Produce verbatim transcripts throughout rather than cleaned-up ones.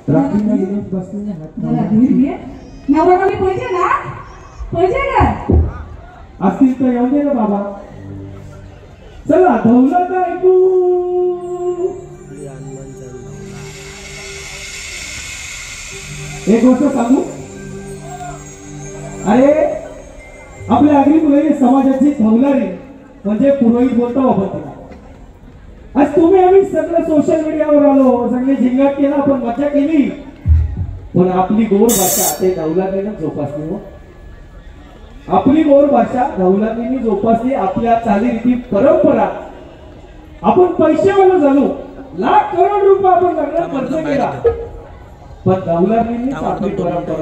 राखीला गेले बसले ना हात जरा दूर घे नवरा कमी पाहिजे ना पाहिजे का असतील तर येऊ दे ना बाबा चला दौलत ऐकू एक गोष्ट सांगू अरे आपल्या आगरी मुले समाजाची धवलारी म्हणजे पुरोहित बोलतो आपण तिला आज तुम्ही आम्ही सगळं सोशल मीडियावर आलो सगळे झिंगाट केला आपण मजा केली पण आपली गोड भाषा ते धवलारीने जोपासली हो आपली गोड भाषा धवलारीने जोपासली आपल्या चालीरीती परंपरा आपण पैशावाला झालो लाख करोड रुपये आपण सगळं खर्च केला पण धवलारीने आपली परंपरा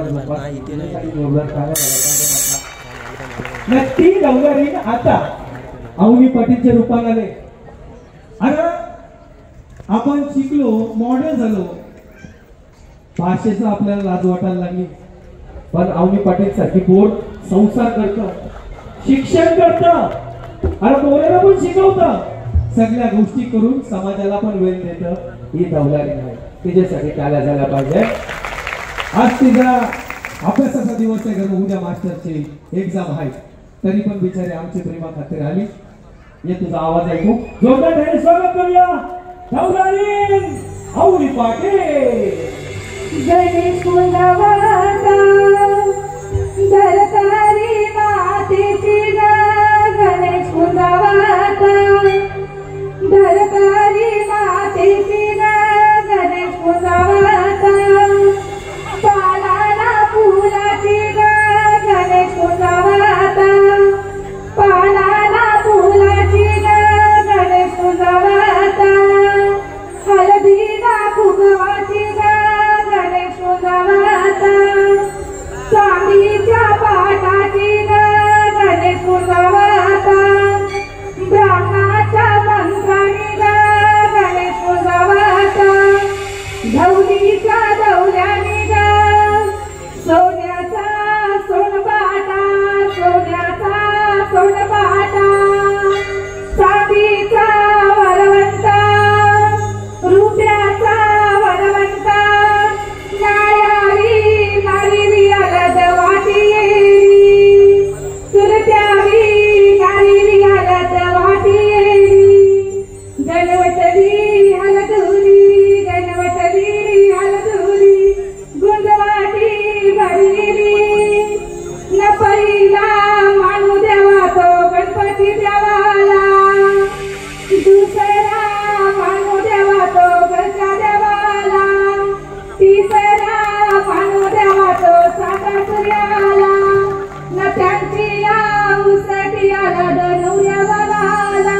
नक्की धवलारी आता अवनी पाटीलच्या रूपाला आले अरे आपण शिकलो मॉडेल झालो भाषेचा आपल्याला लाज वाटायला लागली पण अवनी पाटील सारखी पोर संसार करत शिक्षण करत अरे पोराला पण शिकवत सगळ्या गोष्टी करून समाजाला पण वेळ देत ही धवलारी नाही तिच्यासाठी त्याला झाला पाहिजे आज तिचा अभ्यासाचा दिवस आहे घर उद्या मास्टरची एक्झाम आहे तरी पण बिचारी आमची प्रेमा खातीर आली ये तुझा आवाज ऐकू जोरदार त्याने स्वागत करूया धवलारी अवनी पाटील गणेश कुंदावाता धरतारी मातेची ग गणेश कुंदावाता धरतारी मातेची ग गणेश कुंदावाता पानाला फुलाची ग गणेश कुंदावाता पानाला फुलाची ग गणेश कुंदावाता हळदीला फुगवाची ग गणेश कुंदावाता चांदीच्या पाटाची ग गणेश कुंदावाता ब्राह्मणाच्या मंत्राने ग गणेश कुंदावाता धवलीच्या दौल्याने ग सोन्याचा सोनपाटा सोन्याचा सोनपाटा चांदीचा वरवंता रुपयाचा वरवंता नायारी नारीवी अलद वाटी येरी सुरत्यावी नारीवी अलद वाटी येरी गणवटली हलदुरी गणवटली हलदुरी गुंजवाटी भरलेली न पहिला मानू देवा तो गणपती देवाला दुसरा मानू देवा तो गणच्या देवाला तिसरा मानू देवा तो साता सूर्याला न त्यांची औसाठी आला धनुर्या बघाला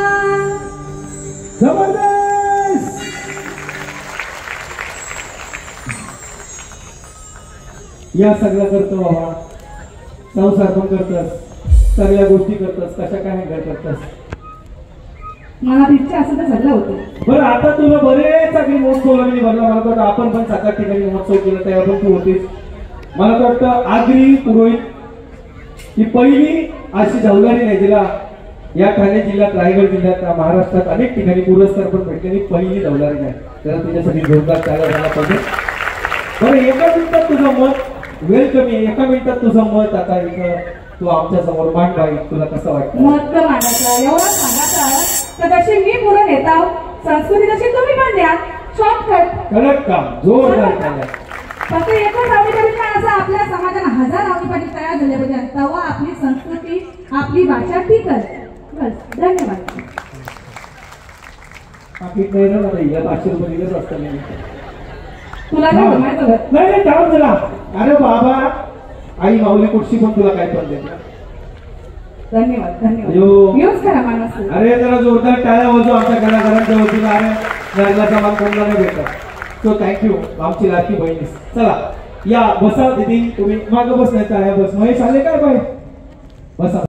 जबरदस्त या सगळं करतो बाबा संसार पण करतस सगळ्या गोष्टी करतस कशा काय हँडल करतस मला इच्छा असं तर झालं होतं बरं आता तुला बरेच अगदी महोत्सव लागली भरला मला वाटतं आपण पण सात आठ ठिकाणी महोत्सव केला त्यावर पण तू होतीस मला वाटतं आगरी पुरोहित ही पहिली अशी धवलारी नाही जिला या ठाणे जिल्ह्यात रायगड जिल्ह्यात महाराष्ट्रात अनेक ठिकाणी पुरस्कार पण भेटलेली पहिली धवलारी नाही त्याला तुझ्यासाठी जोरदार त्याला झाला पाहिजे बरं एका मिनिटात तुझं मत वेळ कमी एका मिनिटात तुझं मत आता इथं तू आमच्या समोर मांड बाई तुला कसं वाटतं मत का मांडायचं एवढं सांगायचं तर कशी मी पुढे नेता संस्कृती तशी तुम्ही पण द्या शॉर्टकट कडक काम जोरदार केलं फक्त एकच आवडी पाटील असं आपल्या समाजाला हजार आवडी पाटील तयार झाले पाहिजे तेव्हा आपली संस्कृती आपली भाषा टिकल बस धन्यवाद बाकी नाही ना आता या पाचशे रुपये दिलेच असतं नाही तुला काय जमायचं नाही नाही काम झाला अरे बाबा आई माऊली कुठशी पण तुला काय पण देत धन्यवाद धन्यवाद यूज करा माणूस अरे जरा जोरदार टाळ्या वाजव आमच्या कलाकारांच्या वतीला अरे लग्नाचा मान कोणाला नाही भेटत सो थँक्यू आमची लाडकी बहिणी चला या बसा दीदी तुम्ही मागं बस नाही टाळ्या बस महेश आले काय बाई बसा